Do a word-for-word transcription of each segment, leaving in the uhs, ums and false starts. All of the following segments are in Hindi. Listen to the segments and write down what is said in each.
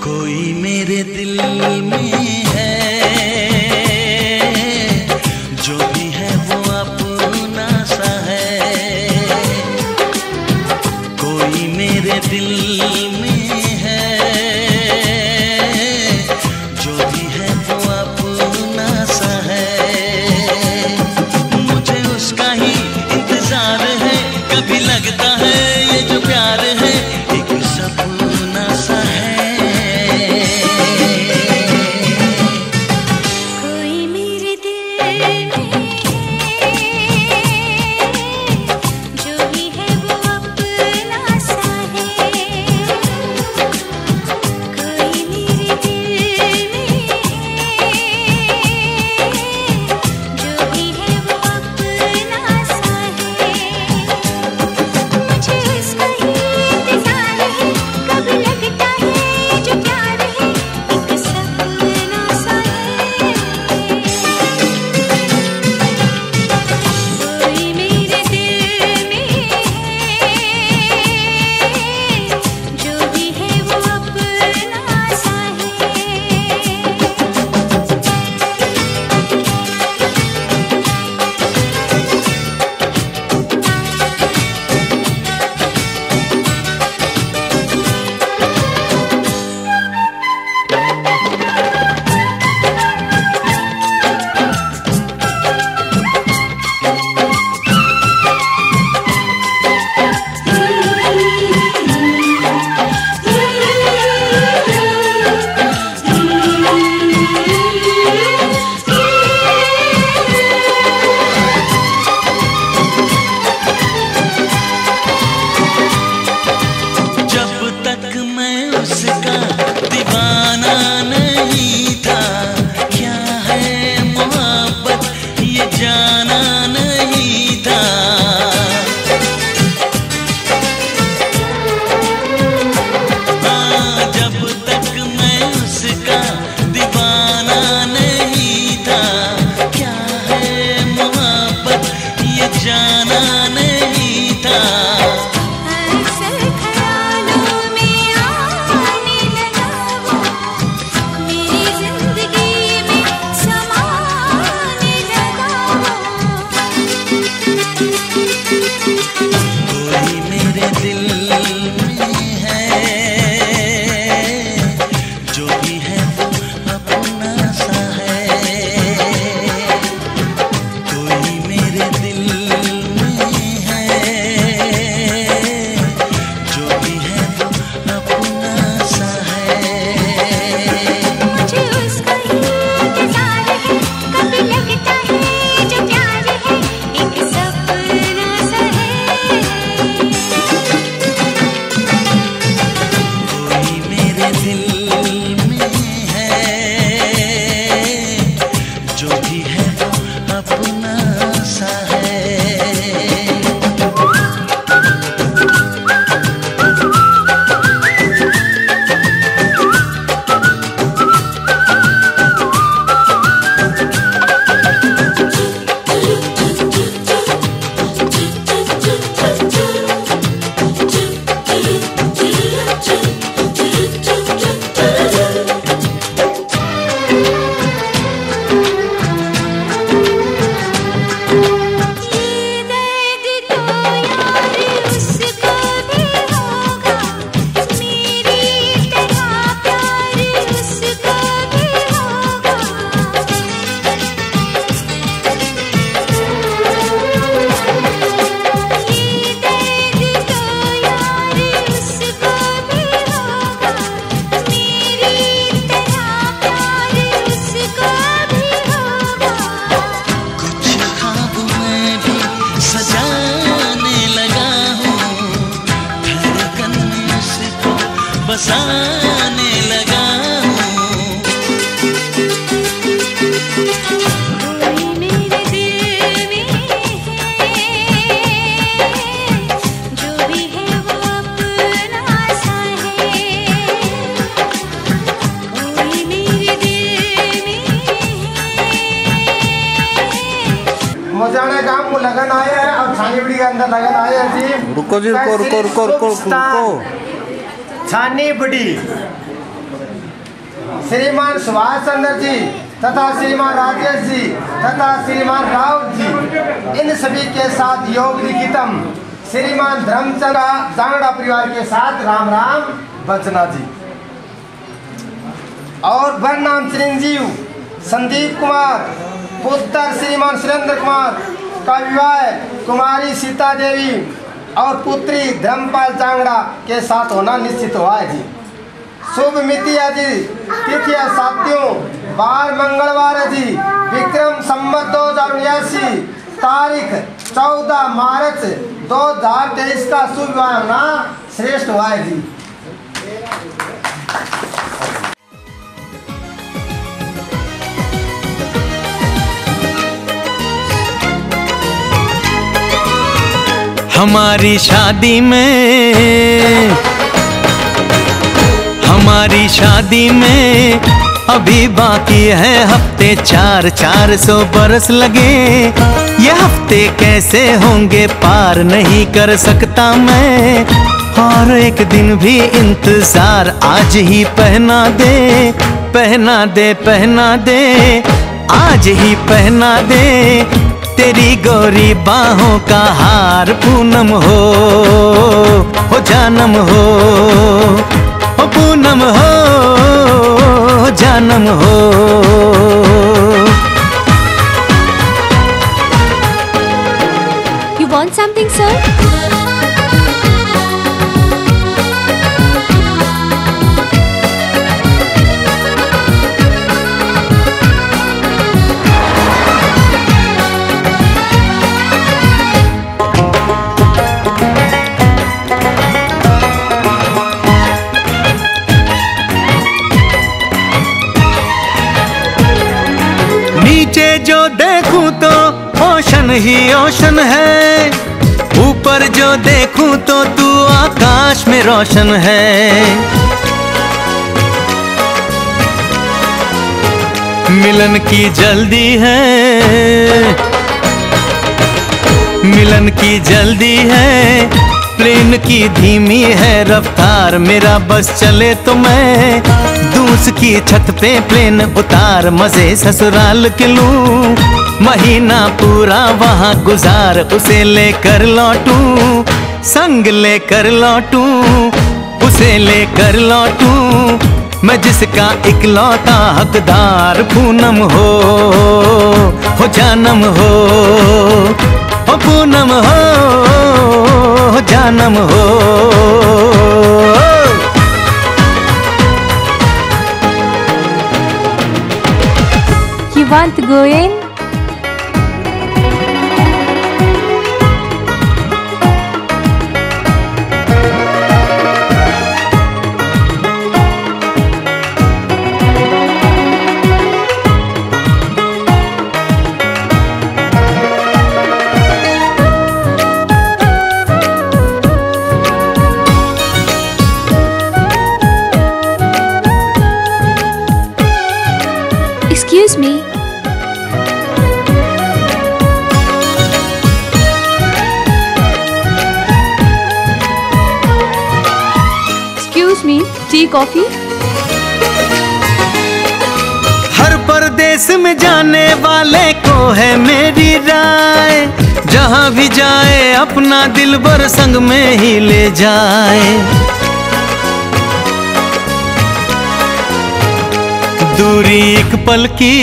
कोई मेरे दिल में है, जो भी है वो अपना सा है। कोई मेरे दिल में है, जो भी है वो अपना सा है। मुझे उसका ही इंतजार है, कभी लगता है ये जो प्यार है एक सपना सा है। बसाने लगा हूँ। कोई मेरे दिल में है, जो भी है वो अपना सा है। कोई मेरे दिल में है। मजाना काम को लगन आया है और छानी बड़ी के अंदर लगन आया है जी। रुको जी, रुको रुको रुको रुको रुको छानी बड़ी श्रीमान सुभाष चंद्र जी तथा श्रीमान राजेश जी तथा श्रीमान राउत जी, इन सभी के साथ योग लिखितम श्रीमान धर्मचंद जांगड़ा परिवार के साथ राम राम बचना जी। और वर नाम चिरंजीव संदीप कुमार पुत्र श्रीमान सुरेंद्र कुमार का विवाह कुमारी सीता देवी और पुत्री धर्मपाल जांगड़ा के साथ होना निश्चित हुआ है जी। शुभ मितिया जी, तिथिया साथियों, बार मंगलवार है जी, विक्रम संवत दो हजार उन्यासी, तारीख चौदह मार्च दो हजार तेईस का शुभ विवाह होना श्रेष्ठ हुआ है जी। हमारी शादी में हमारी शादी में अभी बाकी है हफ्ते चार, चार सौ बरस लगे। ये हफ्ते कैसे होंगे पार नहीं कर सकता मैं, और एक दिन भी इंतजार आज ही पहना दे, पहना दे पहना दे, आज ही पहना दे तेरी गोरी बाहों का हार। पूनम हो हो जानम हो, हो पूनम हो जानम हो। You want something, sir? नीचे जो देखूं तो ओशन ही ओशन है, ऊपर जो देखूं तो तू आकाश में रोशन है। मिलन की जल्दी है, मिलन की जल्दी है, प्लेन की धीमी है रफ्तार। मेरा बस चले तो मैं दूस की छत पे प्लेन उतार, मजे ससुराल के लूं, महीना पूरा वहाँ गुजार। उसे लेकर लौटूं, संग लेकर लौटूं, उसे लेकर लौटूं, मैं जिसका इकलौता हकदार। पूनम हो हो जानम हो, हो पूनम हो हो जानम हो। You want to go in? Excuse me. Excuse me. Tea, coffee? हर परदेस में जाने वाले को है मेरी राय, जहाँ भी जाए अपना दिलबर संग में ही ले जाए। दूरी एक पल की,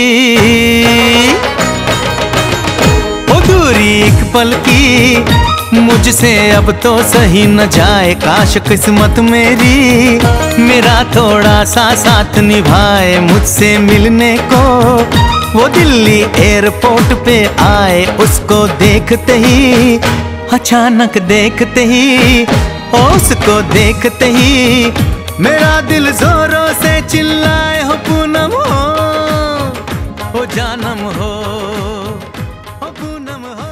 ओ दूरी एक पल की, मुझसे अब तो सही न जाए। काश किस्मत मेरी मेरा थोड़ा सा साथ निभाए, मुझसे मिलने को वो दिल्ली एयरपोर्ट पे आए। उसको देखते ही, अचानक देखते ही, उसको देखते ही मेरा दिल जोरों से चिल्लाए। हो पूनम हो हो जानम हो, हो पूनम हो।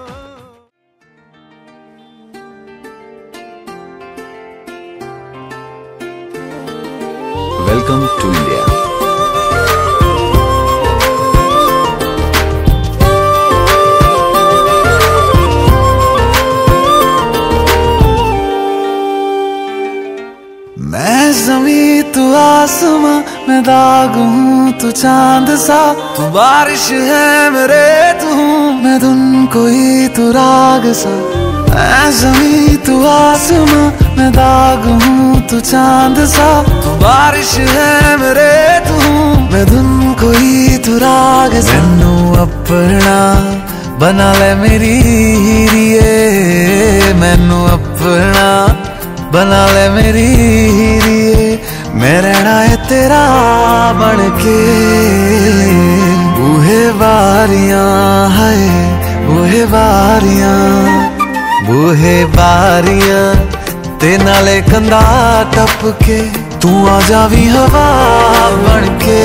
Welcome to India. जमी तू आसमां, मैं दाग हूँ तू चांद सा। तू बारिश है मेरे तू हूँ मैं धुन कोई तू राग सा। मैं जमी तू आसमां, मैं दाग हूँ तू चांद सा। तू बारिश है मेरे तू हूँ मैं धुन कोई तू राग सा। मैनू अपना बना ले मेरी हीरिए, मैनू अपना बना ले मेरी हीरिए। मैं रहना है तेरा बन के। बूहे बारियां है बूहे बारियां, बूहे बारियां ते नाले कंधा टप के। तू आ जावी हवा बन के।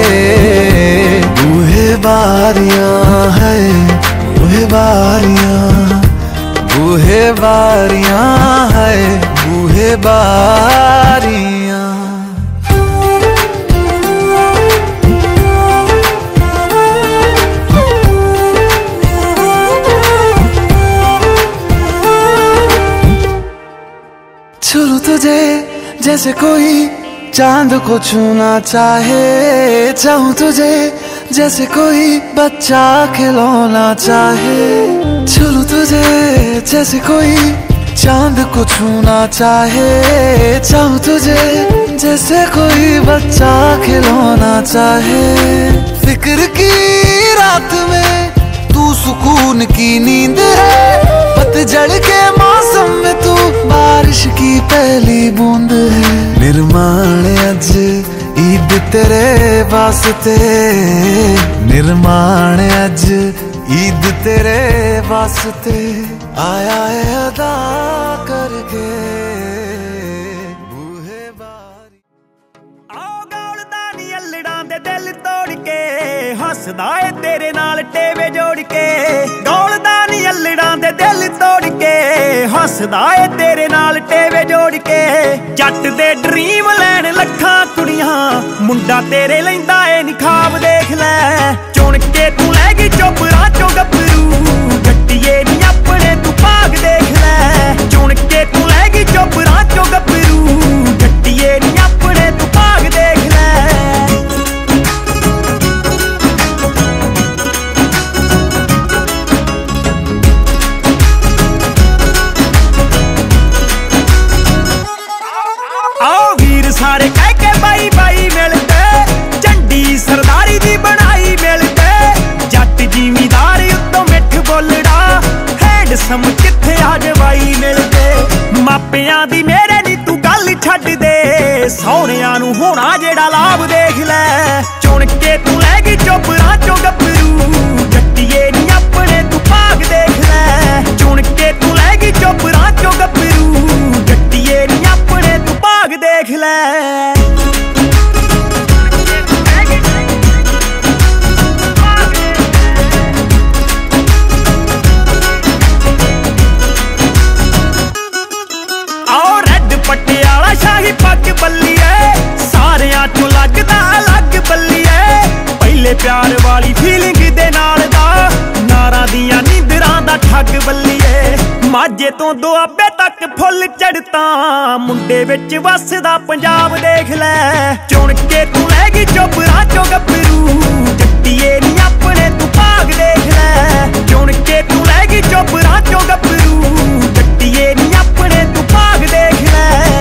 बूहे बारियां है बूहे बारियां, बूहे बारियां है बूहे बारियां। छू तुझे जैसे कोई चांद को छूना चाहे, चाहूं तुझे जैसे कोई बच्चा खिलौना चाहे। छू तुझे जैसे कोई चांद को छूना चाहे, चाहूं तुझे जैसे कोई बच्चा खिलौना चाहे। फिक्र की रात में तू सुकून की नींद है, पतझड़ के मौसम में तू बारिश की पहली बूंद है। निर्माण अज ईद तेरे वास्ते, निर्माण अज ईद तेरे वास्ते। आया है अदा करके बूहे बारी। आओ गौलदा नी अल्लड़ां दे दिल तोड़ के, हसदा है तेरे नाल टेवे जोड़ के। गौलदा नी अल्लड़ां दे दिल तोड़ के, हसदा है तेरे नाल टेवे जोड़ के। जट दे ड्रीम लैन लखां कुड़ियां, मुंडा तेरे लैंदा ए नी ख्वाब देख लै। चुन के तू लै गई चोपरां चों गभरू, गट्टिए नी अपने तू भाग देख लै। चुन के तू लै गई चोपरां चों गभरू, गट्टिए नी अपने तू भाग देख लै। आओ वीर सारे कह के बाई बाई मिलते, झंडी सरदारी दी बनाई मिलते। जट जिमीदार उत्तों मिठ बोलड़ा, हैंडसम किथे आ जवाई मिलते। मापियां दी मेरे नी तू गल छड्ड दे, सौहणियां नू होना जेड़ा लाभ देख लै। चुन के तू लै गई चोपरां चों गभरू, गट्टिए नी अपने तू भाग देख लै। चुन के तू लै गई चोपरां चों गभरू, गट्टिए नी अपने तू भाग देख लै। पटियाला शाही पग बल्लीए, सारियां चों लगदा अलग बल्लीए। पहले प्यार वाली फीलिंग दे नाल दा, नारां दियां नींदरां दा ठग बल्लीए। माझे तो दुआबे तक फुल चढ़ता, मुंडे विच वसदा पंजाब देख लै। चुन के तू लै गई चोपरां चों गभरू, जट्टिए नी अपने तू भाग देख लै। चुन के तू लै गई चोपरां चों गभरू, जट्टिए नी अपने तू भाग देख लै।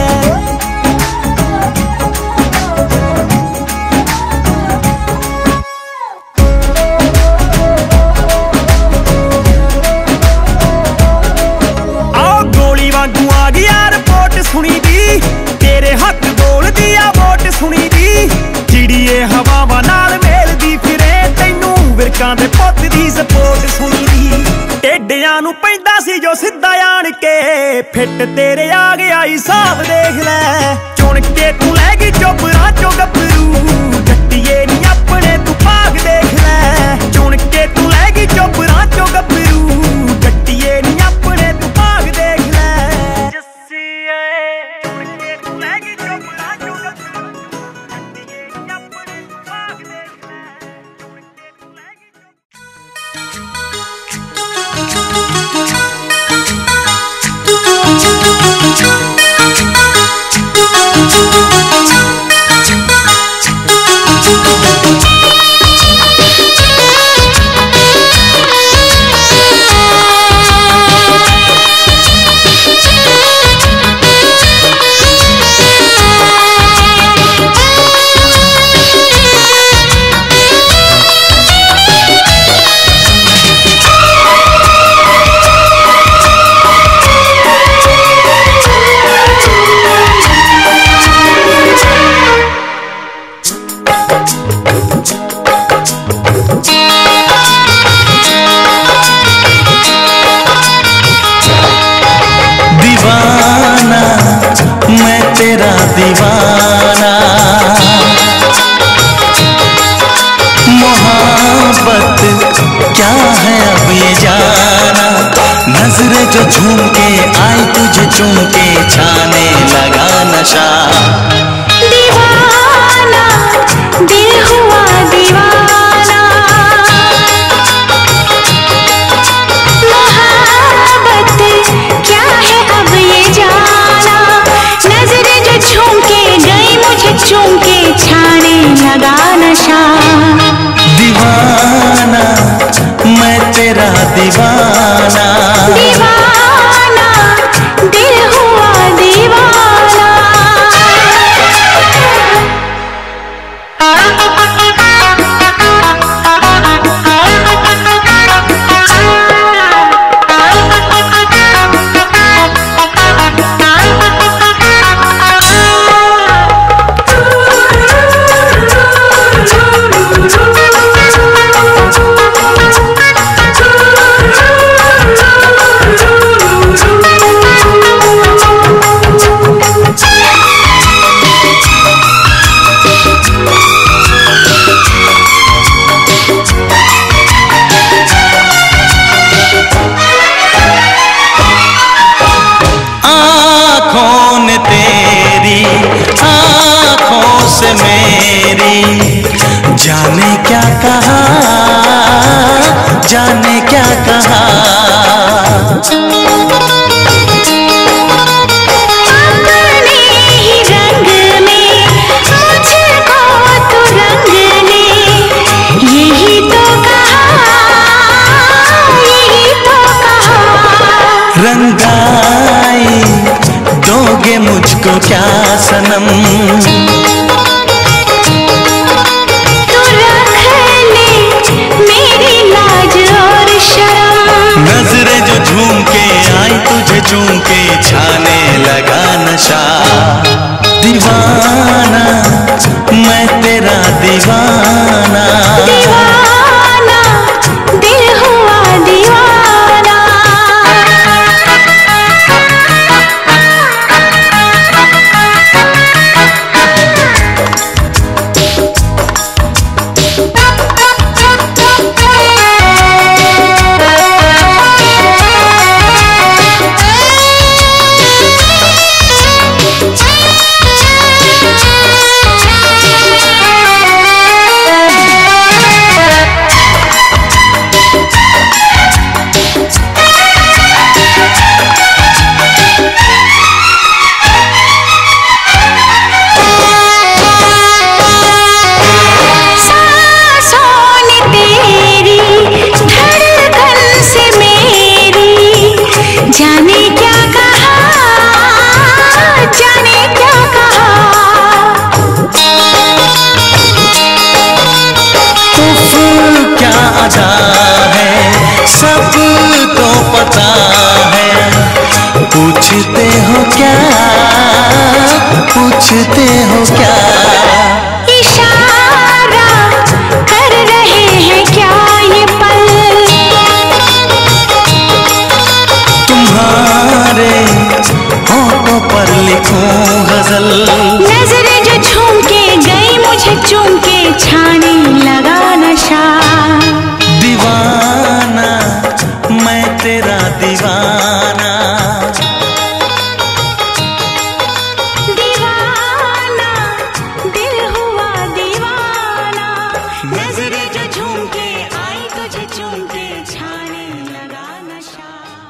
सुनी दी तेरे हक बोल दिया वोट सुनी दी। चिड़िए हवावां नाल मेलदी फिरे, तैनू विरकां दे पुत दी सपोर्ट सुनी दी। टेडियां नू पैंदा सी जो सिद्धा आण के, फिट तेरे आ गया हिसाब देख लै। चुन के तू लै गई चोपरां चों गभरू, गट्टिए नी अपने तू भाग देख लै। चुन के तू लै गई चोपरां चों गभरू, गट्टिए नी अपने तू भाग देख लै। Thank you. झूम के आई तुझे चूम के छाने लगा नशा। दीवाना दिल हुआ दीवाना, मोहब्बत क्या है अब ये जाना। नजरें जो झूम के गई मुझे चूम के छाने लगा नशा। दीवाना मैं तेरा दीवाना, दीवाना दिल हुआ दीवाना। जाने क्या कहा, जाने क्या कहा। अपने ही रंग में मुझको तो रंग ले, यही तो कहा, यही तो कहा। रंगाई दोगे मुझको क्या सनम, नजरें जो झूम के आई तुझे चूम के छाने लगा नशा। दीवाना मैं तेरा दीवाना, दीवाना दिल हुआ दीवाना। जाने क्या कहा, जाने क्या कहा। उफ क्या अदा है सब तो पता है, पूछते हो क्या, पूछते हो क्या। इशारा कर रहे हैं क्या ये पल, तुम्हारे होठों पर लिखूं गजल। नजरें जो झूम के गई मुझे चूम के छाने लगा नशा। दीवाना मैं तेरा दीवाना, दीवाना दिल हुआ दीवाना। नजरें जो झूम के आई तुझे चूम के छाने लगा नशा।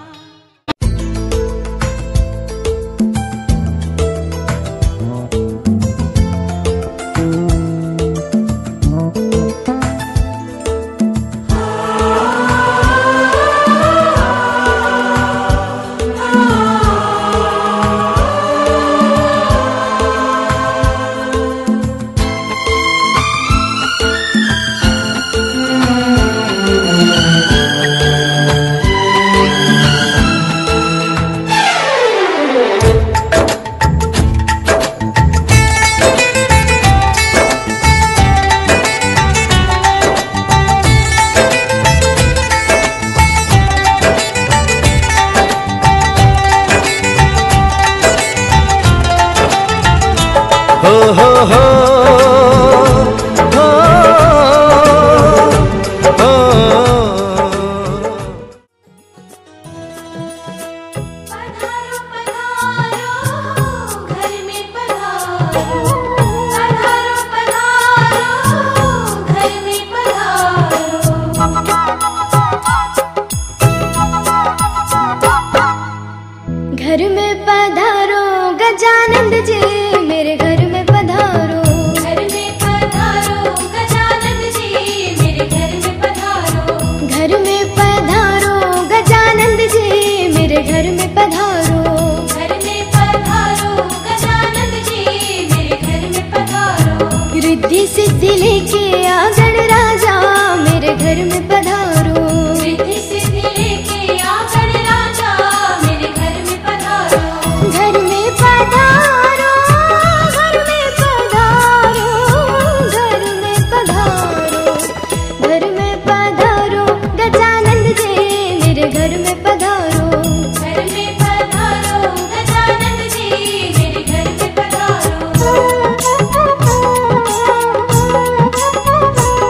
हो हो हो हो हो। रिद्धि सिद्धि लेके आ गणराजा मेरे घर में पधारो। रिद्धि सिद्धि लेके आ गणराजा मेरे घर में पधारो। घर में पधारो, घर में पधारो, घर में पधारो, घर में पधारो गजानंद जी मेरे घर में पधारो। घर में पधारो गजानंद जी मेरे घर में पधारो।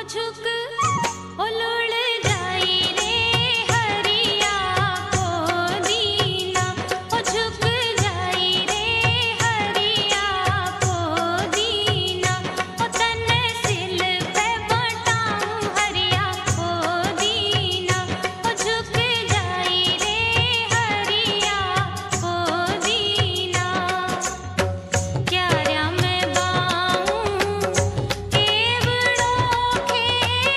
झुक ओ लुड़ जाई रे हरिया को दीना, ओ झुक जाई रे हरिया को दीना, ओ तन सिल पे बटाऊं हरिया को दीना, ओ झुक जाई रे हरिया को दीना। क्यारा में बाऊं केवड़ों के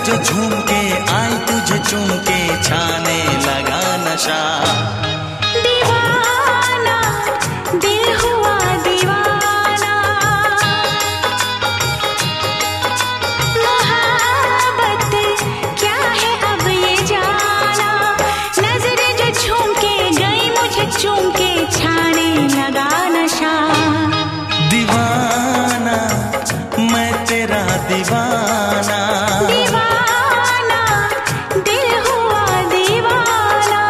जो झूम के आई तुझे चूम के छाने लगा नशा। दीवाना दिल हुआ दीवाना, मोहब्बत क्या है अब ये जाना। नजरें जो झूम के गई मुझे चूम के छाने लगा नशा। दीवाना मैं तेरा दीवाना, दीवाना दिल हुआ दीवाना।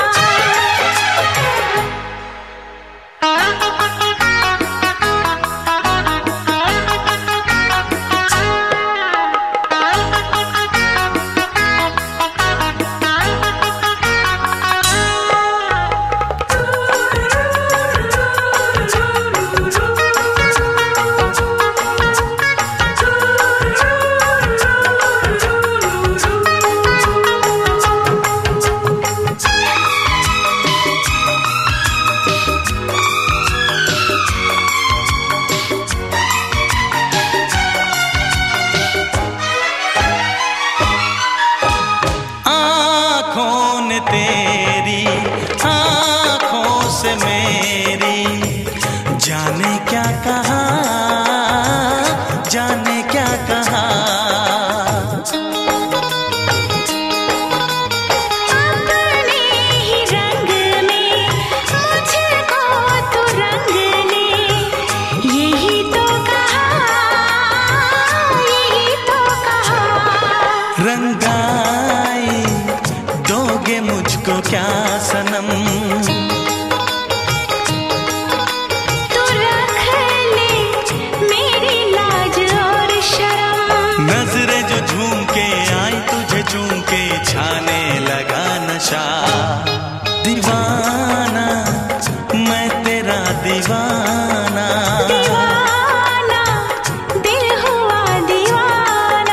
तेरी आँखों से मेरी जाने क्या कहा, जाने क्या कहा। अपने ही रंग में मुझको तो रंग ने, यही तो कहा, यही तो कहा। रंगाई दोगे मुझको क्या सनम, तू रख ले मेरी लाज और शर्म। नजरें जो झूम के आई तुझे चूम के छाने लगा नशा। दीवाना मैं तेरा दीवाना, दीवाना दिल हुआ दीवाना।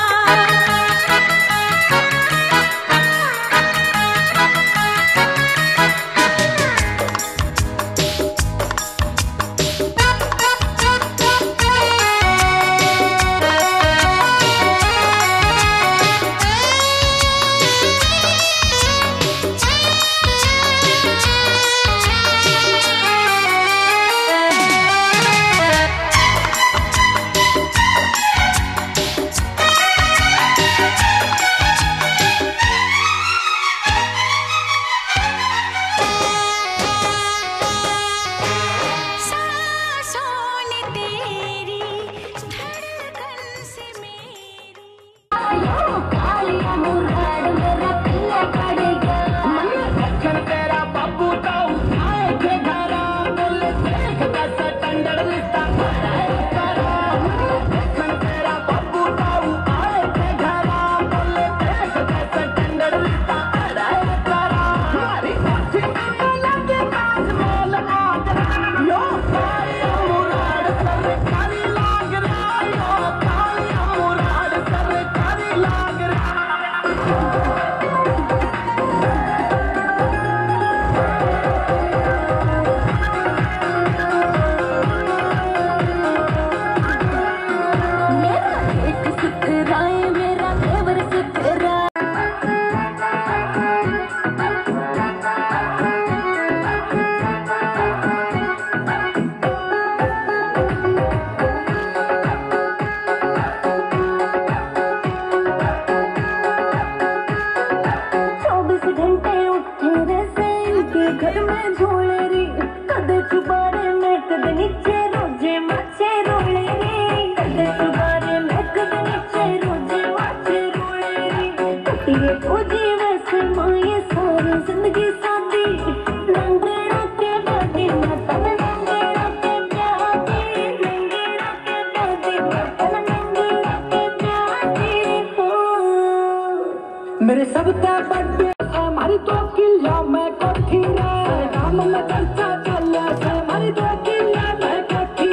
मेरे सब बर्थडे हमारी तो किला मैं कोठी नाम में चर्चा चल हमारी तो किला मैं कोठी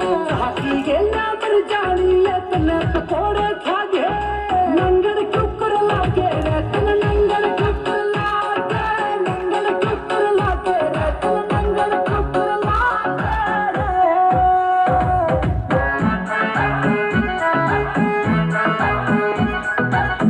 हाथी गेला पर जानी इतने तो थोड़े खा गए नंगल कुकर लागे रतन नंगल कुकर लागे नंगल कुकर लागे रतन नंगल कुकर लागे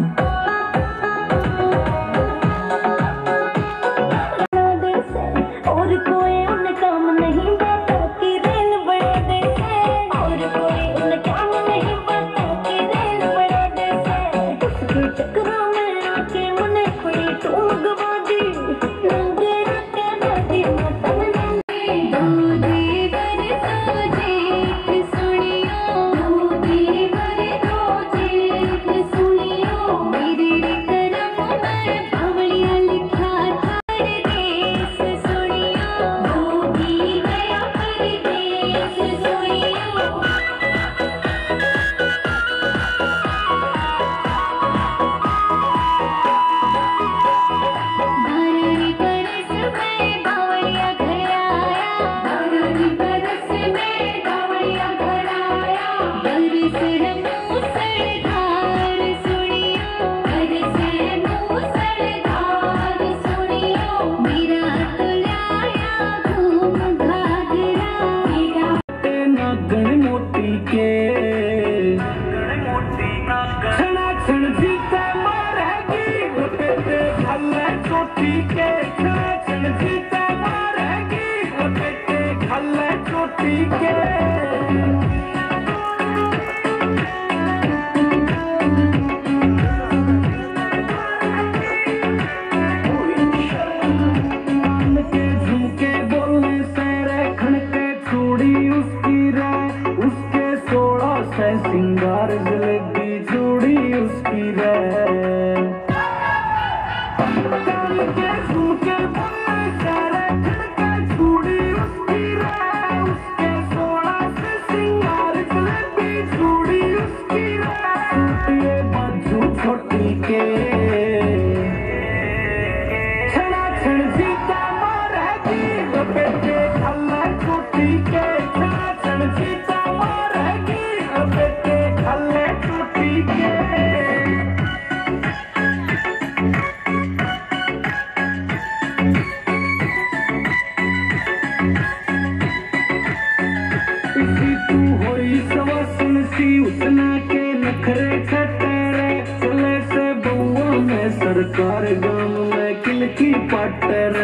सरकार गाम में किलकी पटर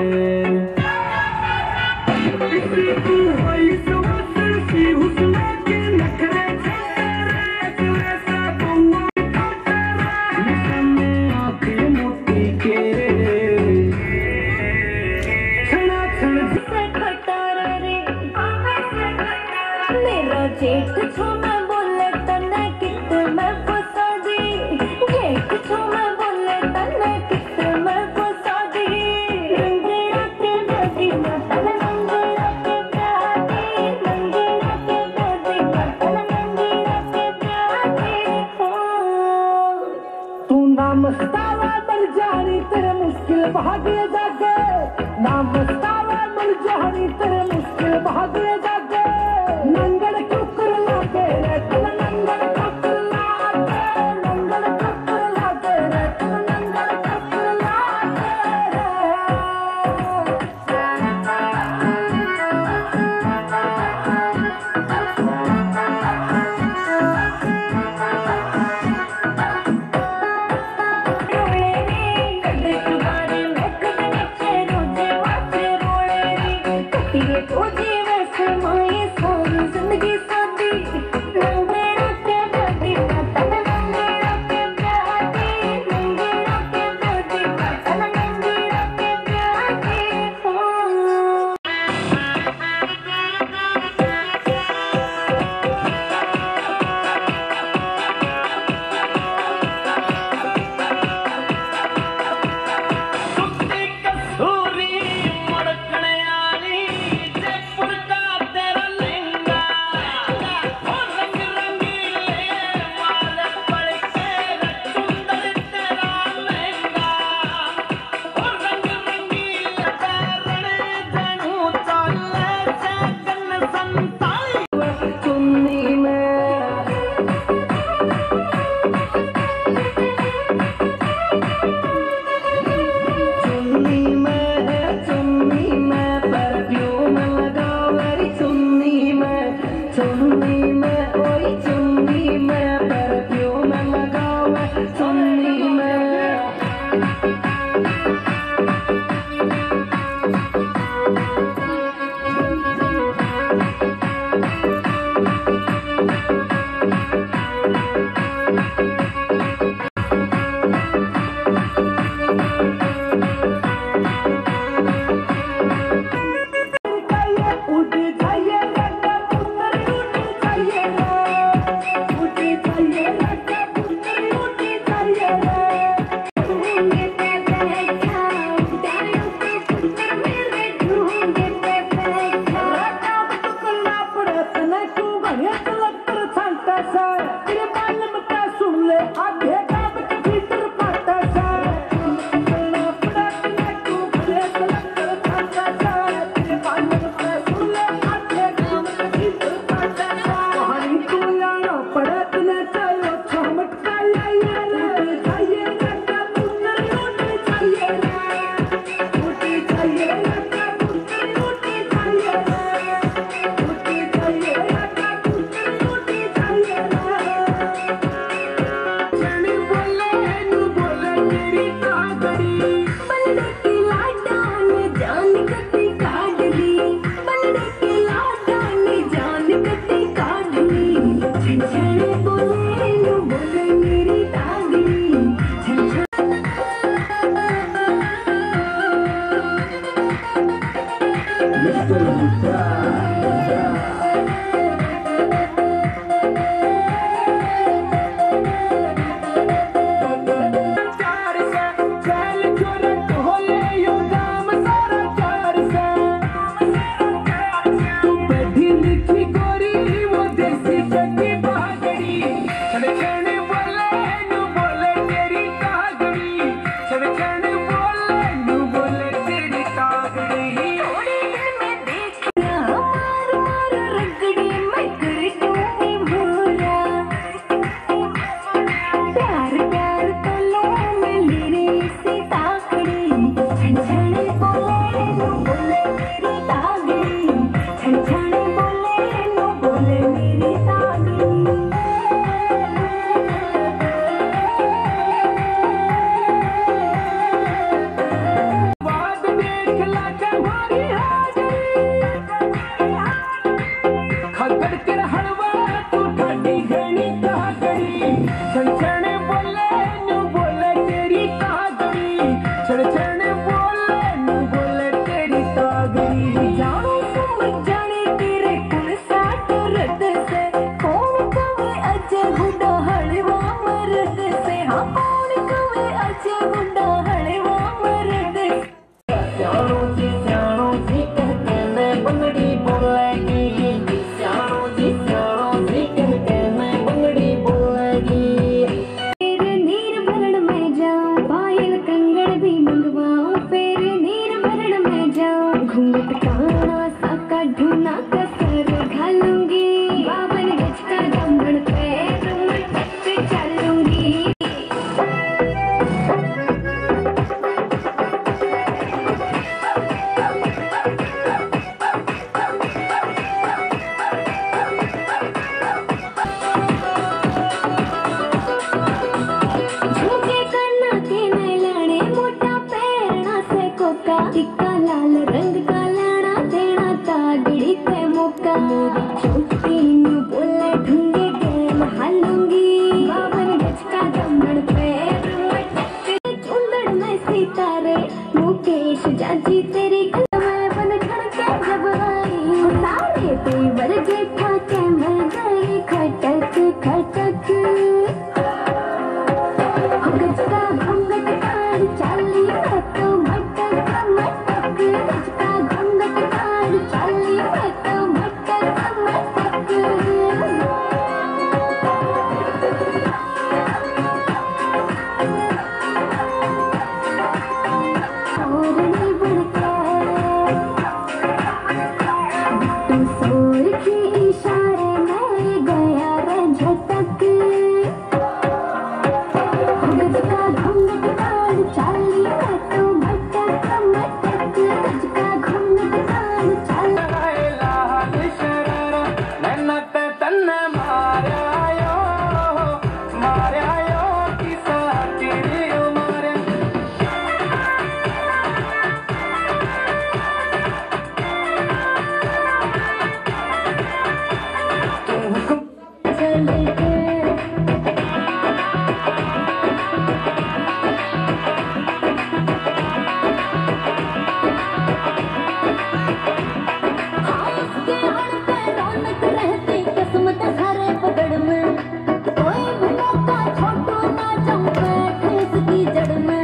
जेठ छो मैं बोले तने कित मैं फसा दी जेठ छो मैं बोले तने कित मैं फसा दी रंगड़ा के दादी मतल रंगड़ा के दादी रंगड़ा के दादी मतल रंगड़ा के दादी तू ना मस्तावा मर जानी तेरे मुश्किल भागे जागे ना मस्तावा मर जानी तेरे मुश्किल भागे जागे नंगड़ रोजे खटक खटक गजका घूंघट काढ़ चाली मैं तो मटक मटक गजका घूंघट काढ़ चाली मैं तो मटक मटक और नहीं बढ़ता तू सोर के इशारे में गया रे झटक गजका घूंघट काढ़ चाली मैं तो मटक मटक गजका घूंघट काढ़ चाली चले गए उसके हर पे रौनक रहती किस्मत हरे पकड़ में कोई भी मौका छोटू ना चमके ठेस की जड़ में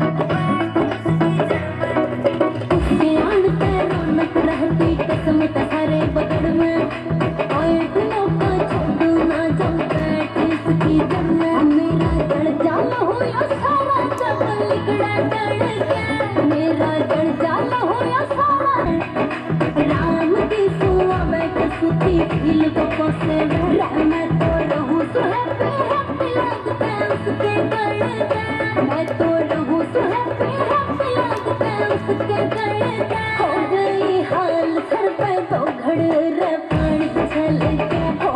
उसके हर पे रौनक रहती किस्मत हरे पकड़ में कोई भी मौका छोटू ना चमके ठेस की जड़ में मेरा जड़ जाल हो या सारा जब लिगड़ा डर के मेरा जड़ जाल हो या सारा राम की सुआ मैं कसुती दिल को पोसे मैं तो रहूं तो हैप्पी हैप्पी लगते उसके करते मैं तो रहूं तो हैप्पी हैप्पी लगते उसके करते हो गई हाल सर पे तो घड़ रे पानी चल के हो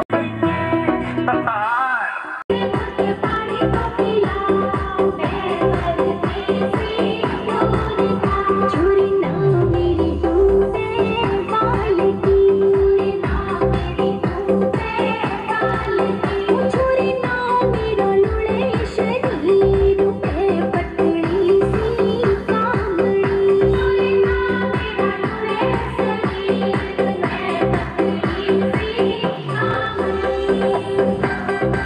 पानी को पिला छुरी ना मेरी टूटे बाल की छुरी ना मेरा लुड़े शरीर पे पतली सी कामड़ी छुरी ना मेरा लुड़े शरीर पे पतली सी कामड़ी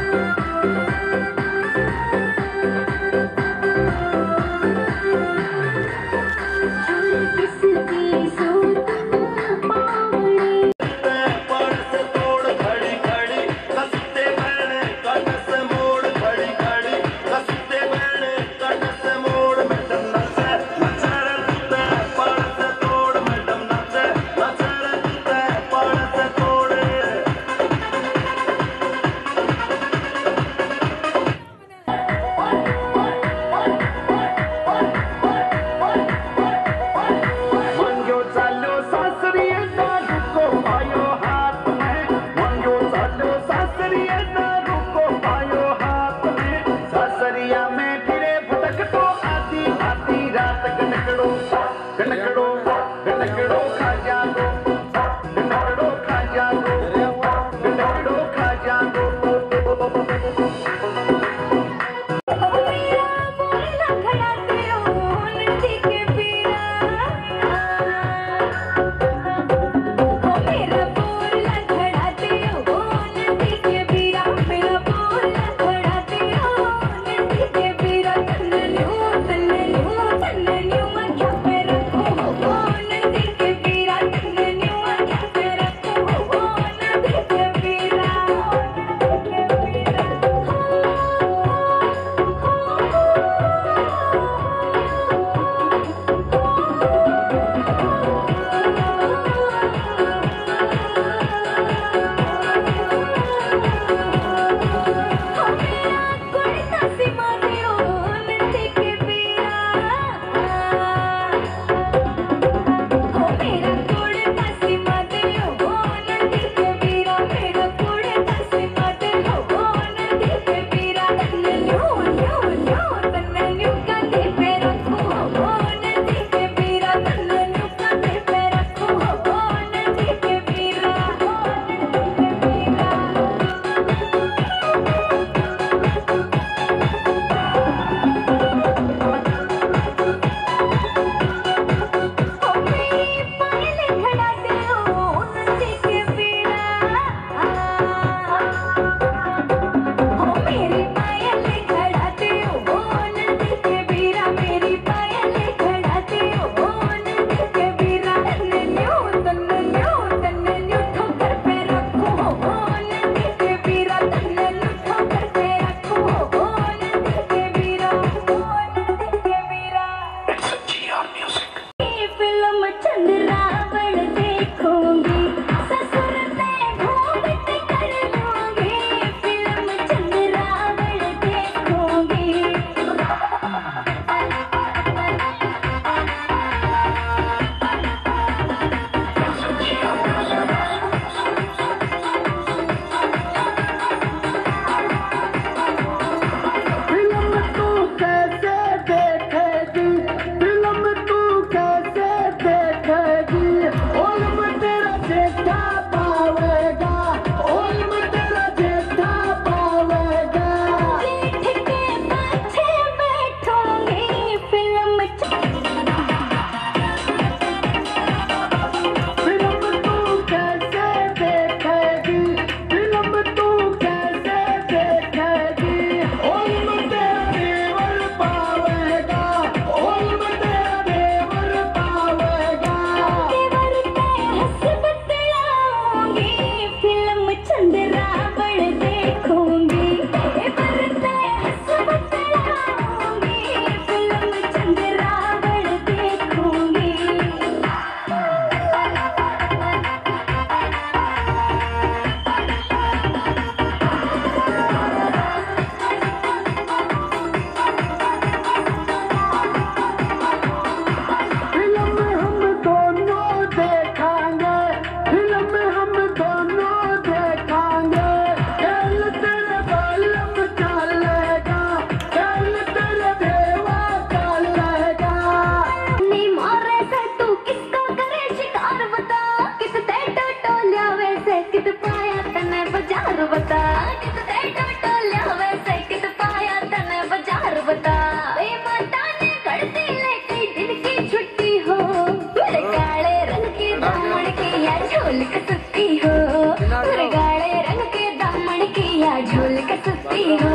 किया झोल कसती हो।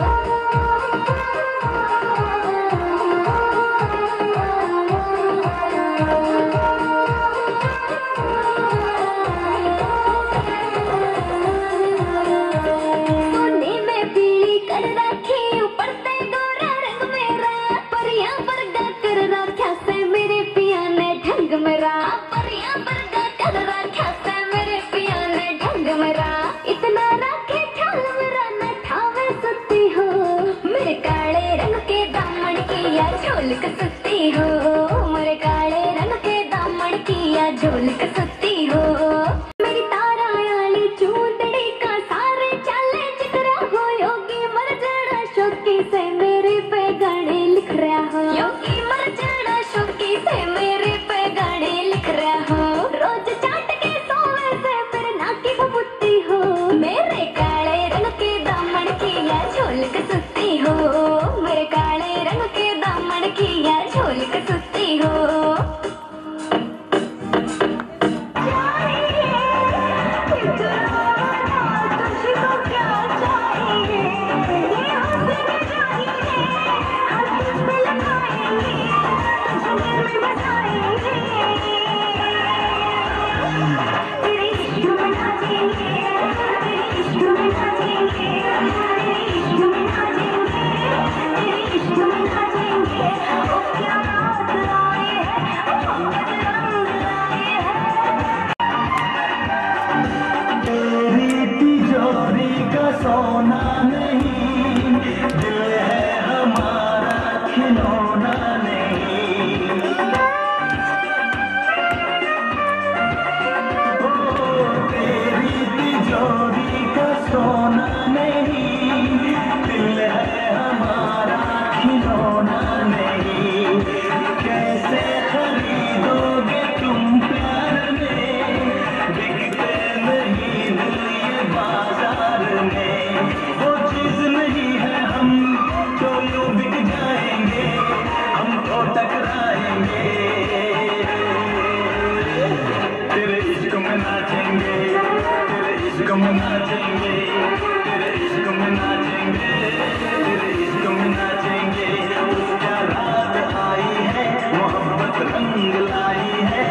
सोने में पीली कर रखी ऊपर से गोरा रंग मेरा, परियां वर्गा कर रखा से मेरे पिया ने ढंग मेरा, परियां वर्गा कर रखा से मेरे पिया ने ढंग मेरा। इतना रखे ख्याल मेरा न ठावे सुती हो, मेरे काले रंग के दामन किया झोल कसती हो, मेरे काले रंग के दामन किया झोल कसती हो। मेरी तारा आली चूंदड़ी का सारे चाले चिकरा हो, योगी मर जाना शौकी से मेरे पे गाने लिख रहा हो, योगी मर जाना शौकी से मेरे पे गाने लिख रहा हो। रोज चाट के सोवे से फिर ना की बबूती हो, मेरे काले रंग के दामन किया झोल कसती हो, मेरे काले रंग के दामन किया झोल कसती हो। सोना नहीं, दिल है हमारा खिलौना नहीं। ओ तेरी तिजोरी का सोना नहीं, दिल है हमारा खिलौना नहीं। कैसे खरीदोगे तुम प्यार में, बिकते नहीं दिल ये बाजार में। वो चीज नहीं है हम तो यूं बिक जाएंगे, हमको टकराएंगे। तेरे इश्क में नाचेंगे, तेरे इश्क में नाचेंगे, तेरे इश्क में नाचेंगे, तेरे इश्क में नाचेंगे। क्या रात आई है, मोहब्बत रंग लाई है।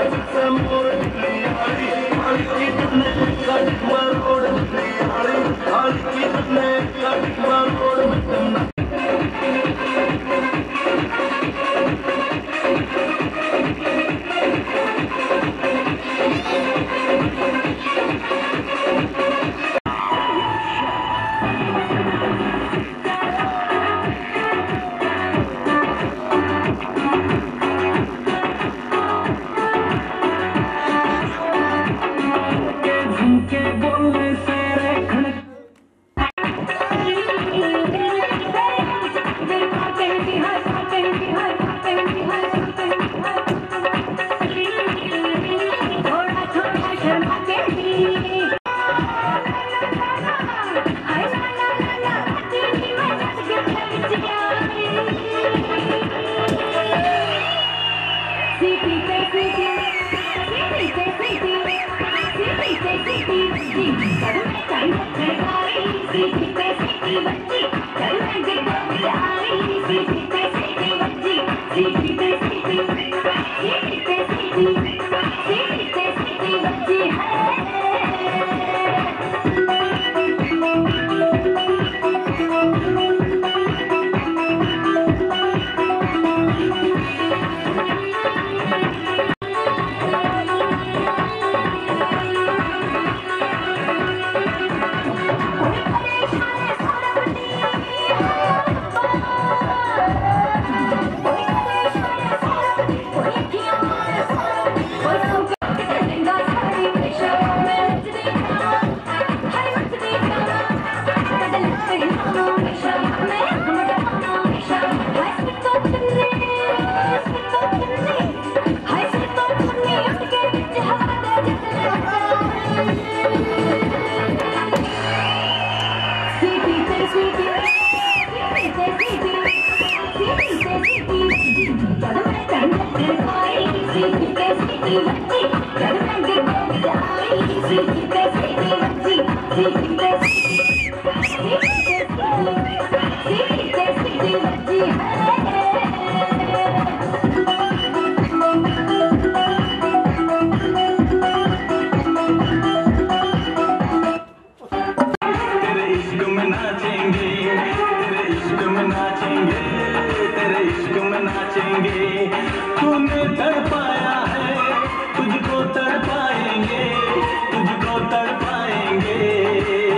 तुझको तड़पाएंगे, तुझको तड़पाएंगे।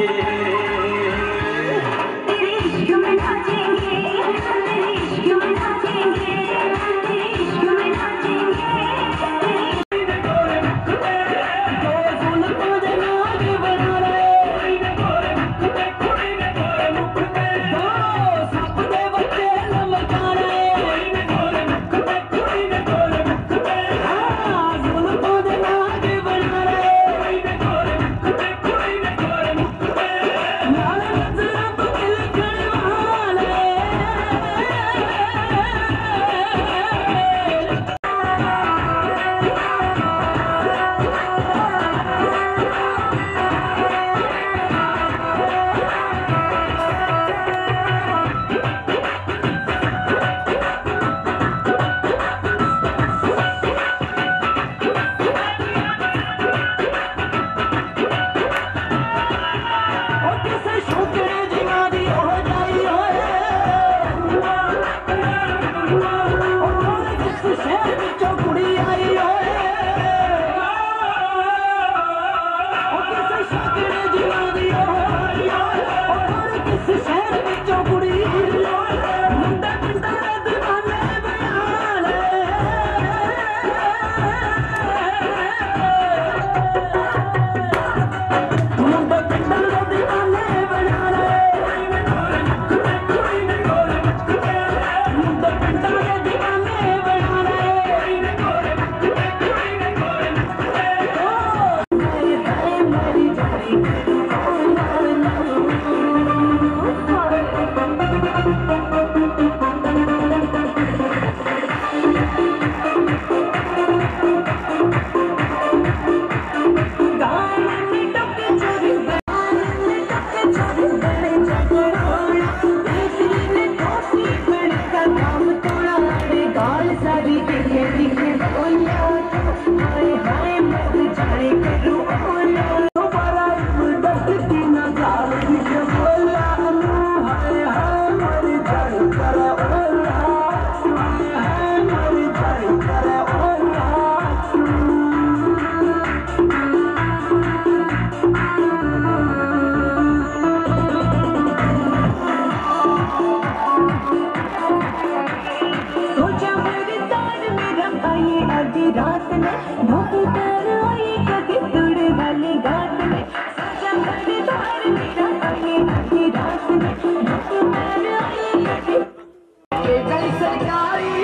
पैर आई कभी तुड़ वाली घाट में साजा मेरे द्वार मेरा आगे आधी रात में पैर आई कभी कई सरकारी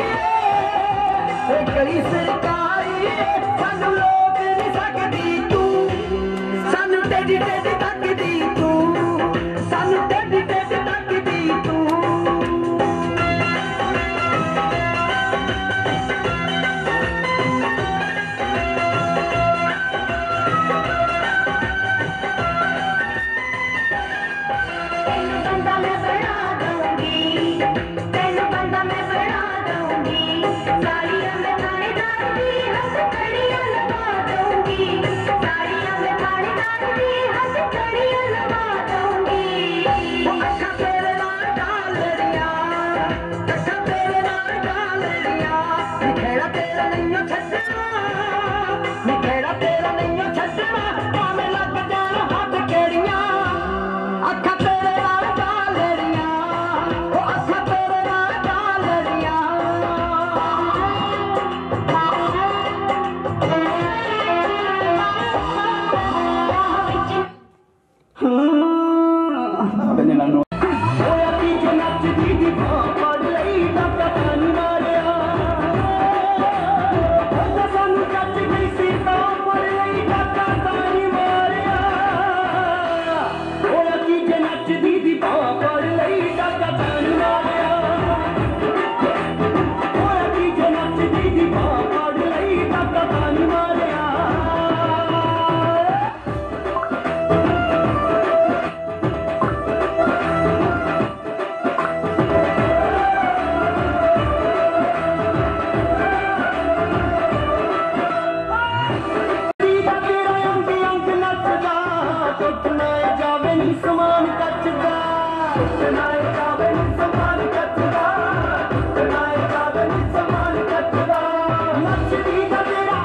कई सरकारी सानू लोग नहीं सकदी तू सानू टेडी टेडी तकदी तू सानू टेडी टेडी तकदी तू तेरा